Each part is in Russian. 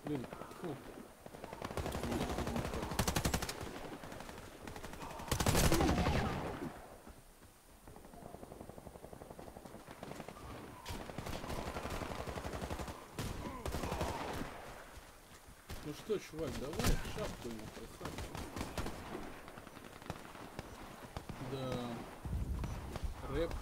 Блин, фу. Ну что, чувак, давай шапку ему, красавчик. Да. Рэп,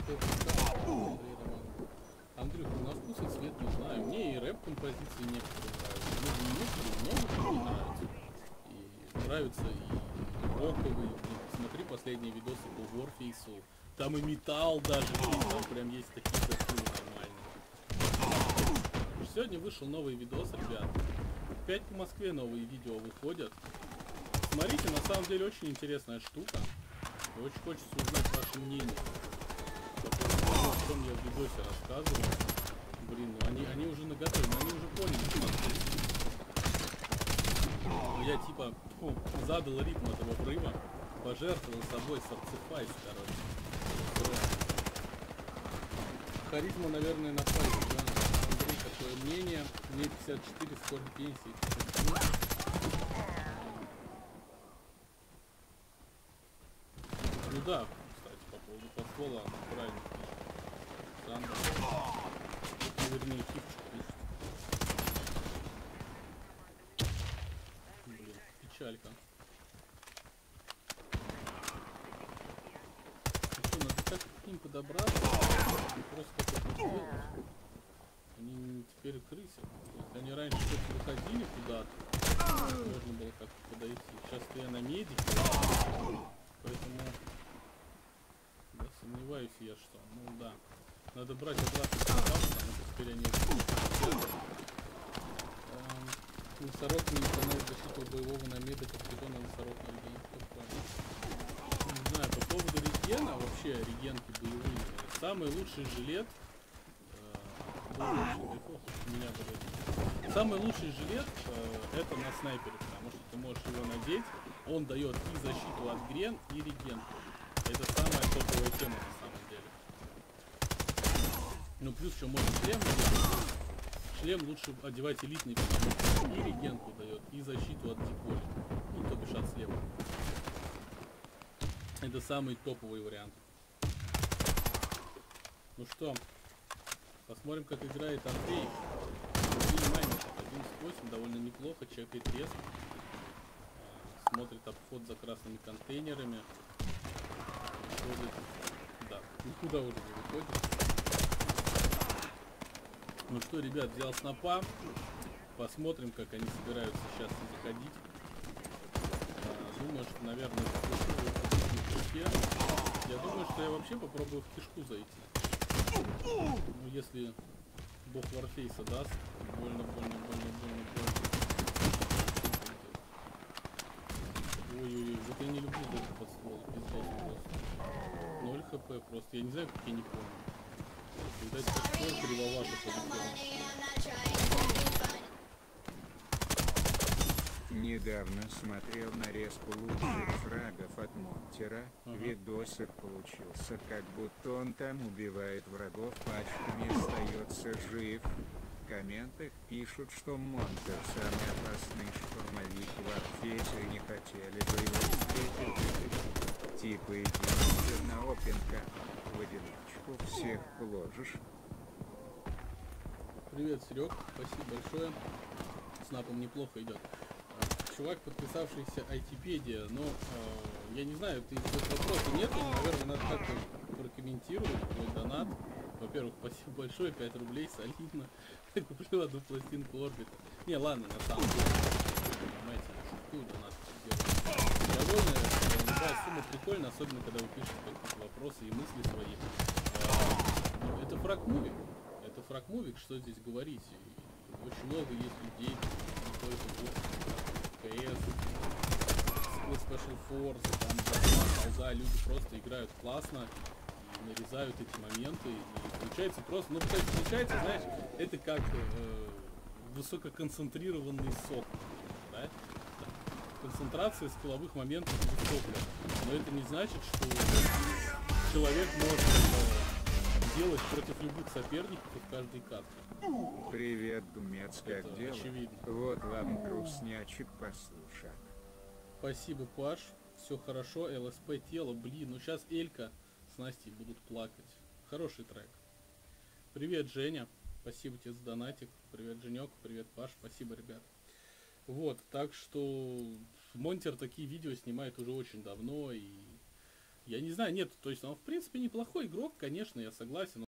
Андрюха, на вкус и цвет не знаю. Мне и рэп композиции некоторые нравятся. Ну, не некоторые, много мне нравятся. И нравятся и роковые. Смотри последние видосы по Warface. Там и металл даже. Там прям есть такие красивые нормальные. Сегодня вышел новый видос, ребят. Опять по Москве новые видео выходят. Смотрите, на самом деле очень интересная штука. И очень хочется узнать ваше мнение. О чем я в видосе рассказывал. Блин, ну они уже наготове, они уже поняли, что я типа задал ритм этого врыва, пожертвовал собой сарцифайс, короче. Харизма, наверное, на файзе, да? Андрей, такое мнение. Мне 54, скоро пенсии. Ну да, кстати, по поводу подствола, правильно пишет. Сандра. Вернее, хипчик пишет. Блин, печалька. Ну что, надо так к ним подобраться, просто как-то сделать. Они теперь крысят. Если они раньше что-то выходили куда-то, можно было как-то подойти. Сейчас-то я на медике, поэтому да, сомневаюсь я, что. Ну да. Надо брать обратно потому что теперь они носорог не установит защиту боевого намеда, как питона носорог на реген. Не знаю, по поводу регена, вообще регенки боевые. Самый лучший жилет. Самый лучший жилет это на снайпере, потому что ты можешь его надеть. Он дает и защиту от грен, и реген. Это самая топовая тема на самом деле. Ну плюс еще можно шлем надеть. Шлем лучше одевать элитный, потому что и регенку дает, и защиту от диколи. Ну, то бишь от слева. Это самый топовый вариант. Ну что, посмотрим, как играет Андрей. 11.8, довольно неплохо, чекает рез. Смотрит обход за красными контейнерами. Выходит. Да, никуда уже не выходит. Ну что, ребят, взял снопа. Посмотрим, как они собираются сейчас заходить. Думаю, что, наверное, в кишке. Я думаю, что я вообще попробую в кишку зайти. Ну, если бог Варфейса даст. Больно. Ой-ой-ой, вот я не люблю даже под ствол. Пиздос просто. 0 хп просто. Я не знаю, как я не помню. Видать, подствол кривовато полетел. Недавно смотрел нарезку лучших фрагов от Монтера. Видосик получился, как будто он там убивает врагов пачками и остается жив. В комментах пишут, что Монтер самый опасный штурмовик в Варфейсе и не хотели бы его встретить. Типа иди на опенка, в одиночку всех положишь. Привет, Серег, спасибо большое. Снапом неплохо идет. Чувак, подписавшийся айтипедия, но я не знаю, ты тут вопроса нету, наверное, надо как-то прокомментировать твой донат. Во-первых, спасибо большое, 5 рублей, солидно. Куплю одну пластинку орбита. Не, ладно, на самом деле, понимаете, я шуткую, донат делаю. Довольно, любая сумма прикольная, особенно когда вы пишете какие-то вопросы и мысли свои. Это фраг-мувик. Это фраг-мувик, что здесь говорить. Очень много есть людей, не только КС, Special Force, там колда, люди просто играют классно и нарезают эти моменты. И получается просто, ну, получается, знаешь, это как высококонцентрированный сок, да? Концентрация скилловых моментов высокая, но это не значит, что человек может делать против любых соперников и в каждой катке. Привет, Думец, как Это дела? очевидно. Вот вам грустнячек послушать. Спасибо, Паш. Все хорошо. ЛСП тело. Блин, ну сейчас Элька с Настей будут плакать. Хороший трек. Привет, Женя. Спасибо тебе за донатик. Привет, Женек. Привет, Паш. Спасибо, ребят. Вот, так что Монтер такие видео снимает уже очень давно. И я не знаю, нет, то есть он в принципе неплохой игрок, конечно, я согласен.